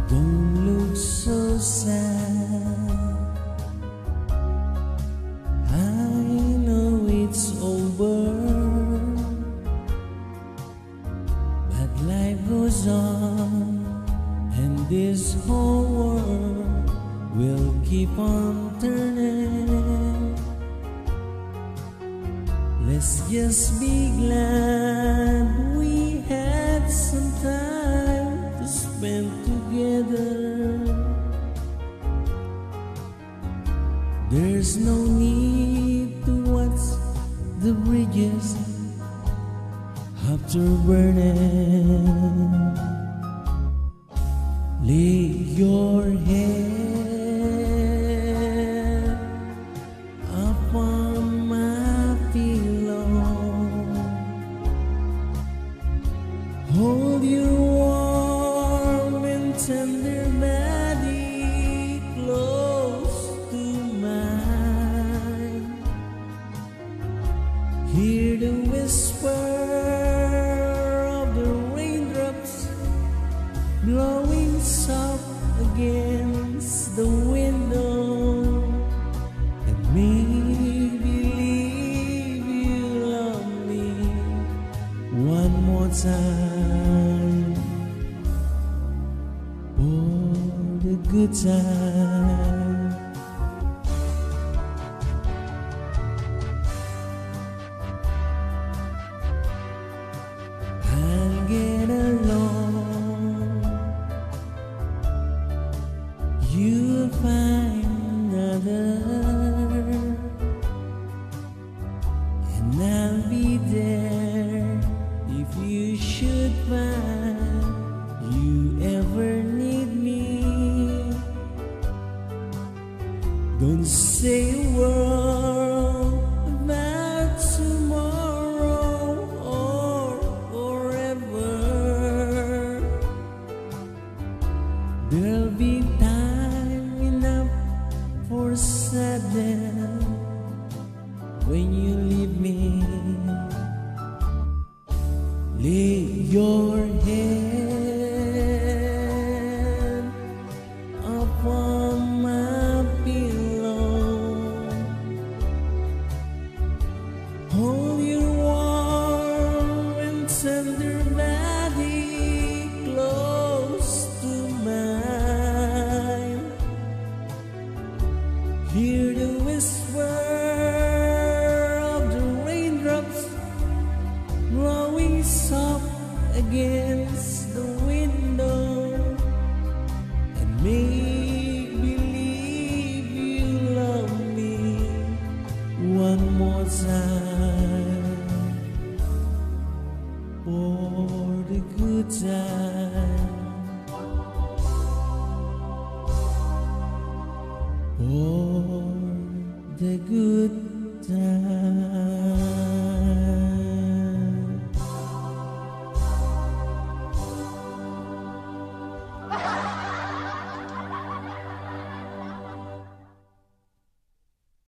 Don't look so sad. I know it's over, but life goes on, and this whole world will keep on turning. Let's just be glad we had some time to spend together. There's no need to watch the bridges after burning. Lay your head upon my pillow. Hold your warm and tender body close to mine. Hear the whisper of the raindrops blowing soft against the window, and make believe you love me one more time, for the good time. I'll get along, you'll find another, and I'll be there if you should find you ever need me. Don't say a word about tomorrow or forever. There'll be time enough for sadness when you leave me. Lay your head upon my pillow. Hold your warm and tender body close to mine. Hear the whisper of the raindrops blowing soft against the window, and make believe you love me one more time, for the good time.